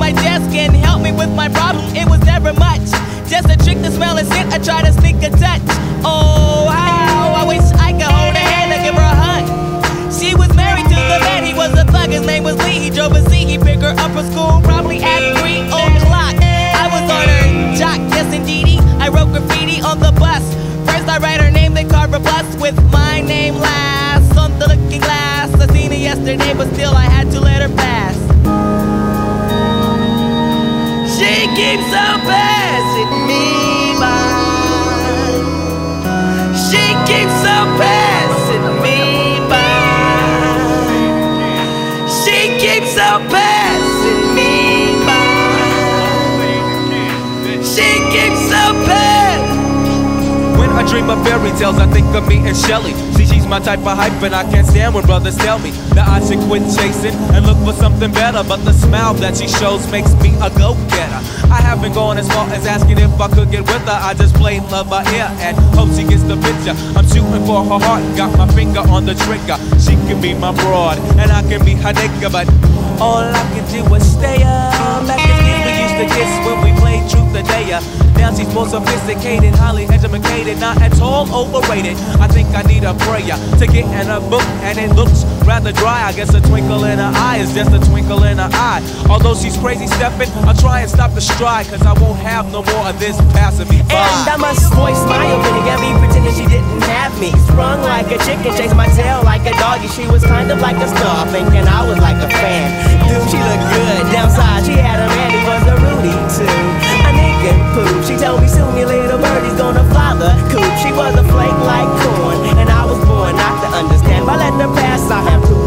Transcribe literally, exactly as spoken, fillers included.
my desk and helped me with my problem. It was never much, just a trick to smell and scent. I try to sneak a touch. Oh, how I wish I could hold her hand and give her a hug. She was married to the man, he was a thug. His name was Lee, he drove a Z. He picked her up from school probably at three o'clock. I was on her jock, yes indeedy. I wrote graffiti on the bus. First I write her name, then carve a plus with my name last on the looking glass. I seen her yesterday, but still I had to let her pass. She keeps on passing me by. She keeps on passing me by. She keeps on passing me by. She keeps on passing. When I dream of fairy tales, I think of me and Shelly. See, she's my type of hype, and I can't stand when brothers tell me that I should quit chasing and look for something better. But the smile that she shows makes me a go-getter. I haven't gone as far as asking if I could get with her. I just play love by ear and hope she gets the picture. I'm shooting for her heart, got my finger on the trigger. She can be my broad, and I can be her nigga, but all I can do is stay up. Back as kids we used to kiss when we played truth or dare. Now she's more sophisticated, highly educated, not at all overrated. I think I need a prayer to get in a book, and it looks rather dry. I guess a twinkle in her eye is just a twinkle in her eye. Although she's crazy stepping, I'll try and stop the stride, cause I won't have no more of this passing me by. And I must voice my opinion, got me pretending she didn't have me. Sprung like a chicken, chased my tail like a doggy. She was kind of like a star, thinking I was like a fan. Dude, she looked good. Downside, she had a man, he was a Rudy too. A nigga poo. She told me soon your little birdie's gonna fly the coop. She was a flake like corn, and I was born not to understand. By letting her pass, I have to